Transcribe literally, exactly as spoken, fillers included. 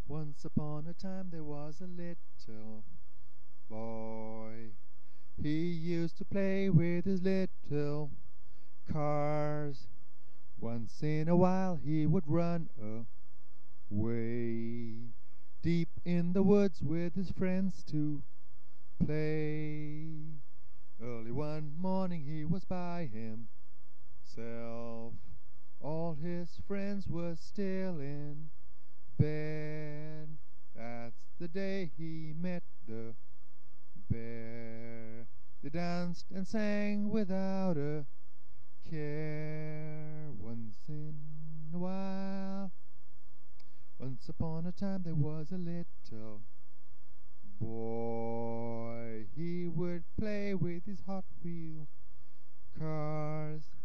Once upon a time there was a little boy. He used to play with his little cars. Once in a while he would run away deep in the woods with his friends to play. Early one morning he was by himself. All his friends were still in bed. That's the day he met the bear. They danced and sang without a care. Once in a while, once upon a time, there was a little boy. He would play with his Hot Wheel cars.